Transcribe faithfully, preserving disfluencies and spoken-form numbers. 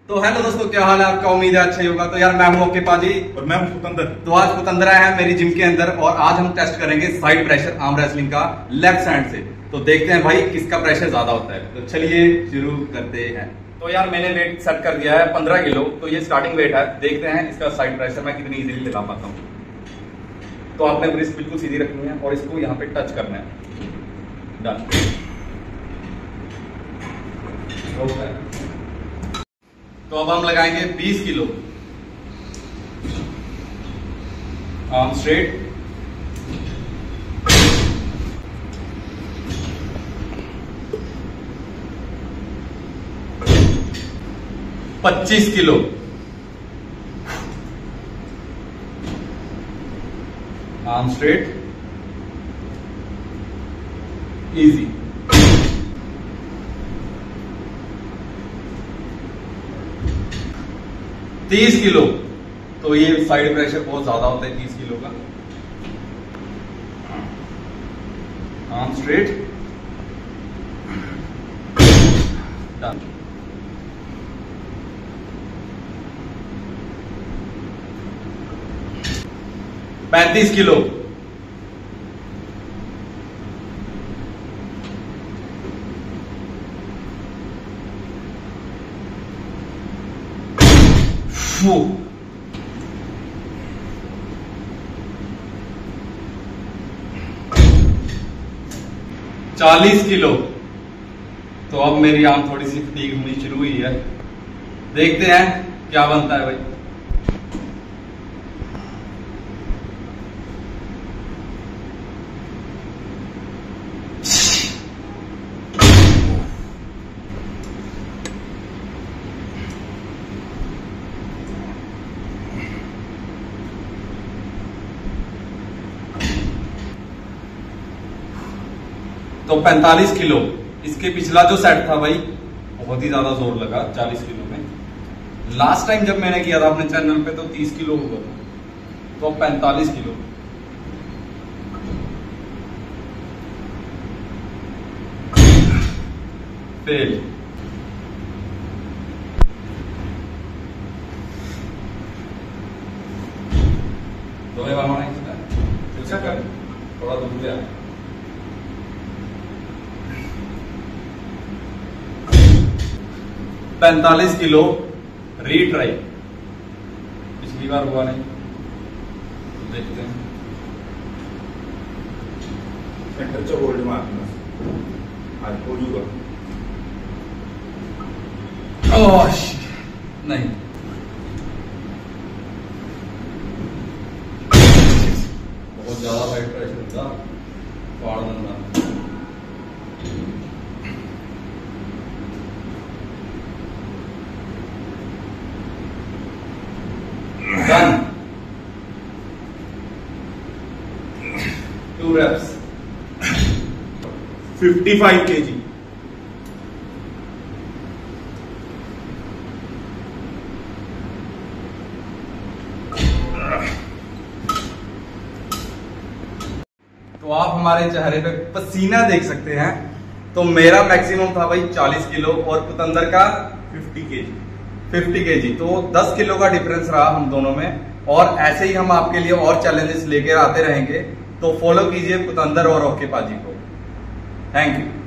तो हेलो दोस्तों, क्या हाल है आपका। उम्मीद है अच्छा ही होगा। तो यार मैं हूं ओके पाजी और मैं हूं पुतंदर। तो आज पुतंदर आया है मेरी जिम के अंदर और आज हम टेस्ट करेंगे साइड प्रेशर आर्म रेसलिंग का लेफ्ट साइड से। तो देखते हैं भाई किसका प्रेशर ज्यादा होता है। तो चलिए शुरू करते हैं। तो यार मैंने वेट सेट कर दिया है पंद्रह किलो। तो ये स्टार्टिंग वेट है। देखते हैं इसका साइड प्रेशर मैं कितनी इजीली लगा पाता हूँ। तो आपने ब्रिस्ट बिल्कुल सीधी रखनी है और इसको यहाँ पे टच करना है। डन। ओके। तो अब हम लगाएंगे बीस किलो। Arm straight. पच्चीस किलो। Arm straight. इजी। तीस किलो। तो ये साइड प्रेशर बहुत ज्यादा होता है तीस किलो का। Arm straight. डन। पैंतीस किलो। चालीस किलो। तो अब मेरी आर्म थोड़ी सी फटीग होनी शुरू हुई है। देखते हैं क्या बनता है भाई। तो पैंतालीस किलो। इसके पिछला जो सेट था भाई बहुत ही ज्यादा जोर लगा चालीस किलो में। लास्ट टाइम जब मैंने किया था अपने चैनल पे तो तीस किलो हुआ था। तो पैंतालीस किलो। फेल। तो ये वाला नहीं कर थोड़ा दूर जा। पैंतालीस किलो रीट्राई। पिछली बार हुआ नहीं। देखते हैं। सेंटर होल्ड मारना आज हो जाएगा। ओह नहीं। बहुत ज्यादा वाइट प्रेशर था। फाड़ बंदा। Done. Two reps. पचपन केजी। तो आप हमारे चेहरे पे पसीना देख सकते हैं। तो मेरा मैक्सिमम था भाई चालीस किलो और पुतंदर का पचास केजी। पचास केजी। तो दस किलो का डिफरेंस रहा हम दोनों में। और ऐसे ही हम आपके लिए और चैलेंजेस लेकर आते रहेंगे। तो फॉलो कीजिए पुतंदर और ओके पाजी को। Thank you.